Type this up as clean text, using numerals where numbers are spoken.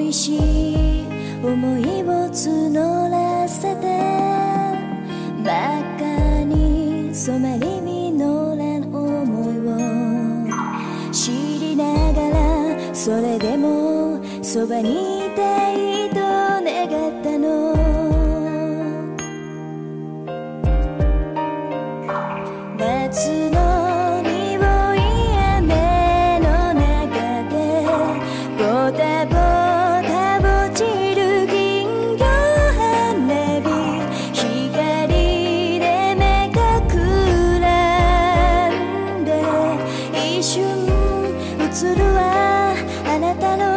寂しい思いを募らせて真っ赤に染まり実らん想いを知りながら、それでもそばにいたいと願ったの。夏の匂い雨の中でボタボタ落ちる金魚花火、光で目がくらんで一瞬映るわあなたの